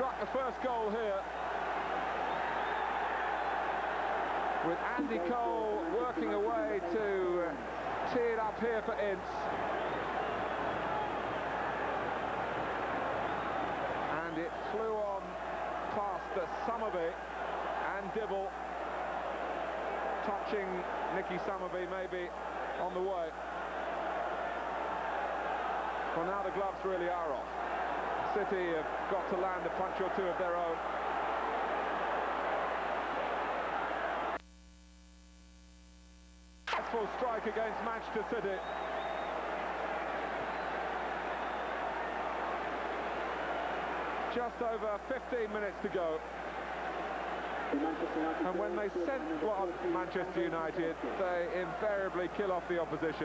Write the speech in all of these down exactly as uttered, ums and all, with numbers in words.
struck the first goal here, with Andy Cole working away to uh, tee it up here for Ince. And it flew on past the Summerby and Dibble, touching Nicky Summerby maybe on the way. Well, now the gloves really are off. City have got to land a punch or two of their own. Full strike against Manchester City. Just over fifteen minutes to go. And when they sent one Manchester United, they invariably kill off the opposition.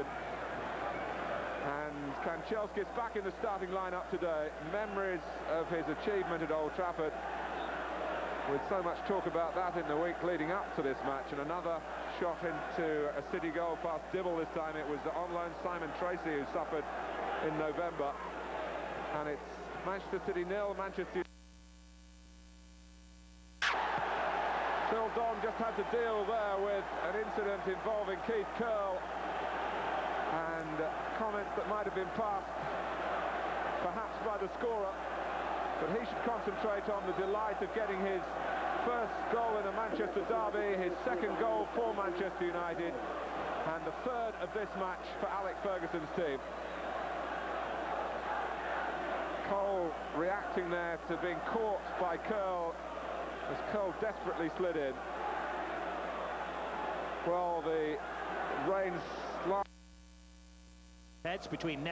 And Kanchelskis back in the starting lineup today. Memories of his achievement at Old Trafford, with so much talk about that in the week leading up to this match. And another shot into a City goal past Dibble this time. It was the on loan Simon Tracy who suffered in November. And it's Manchester City nil, Manchester United. Phil Don just had to deal there with an incident involving Keith Curle, and uh, comments that might have been passed perhaps by the scorer, but he should concentrate on the delight of getting his first goal in a Manchester derby, his second goal for Manchester United, and the third of this match for Alex Ferguson's team. Cole reacting there to being caught by Curle, as Curle desperately slid in. Well, the rain slide. Heads between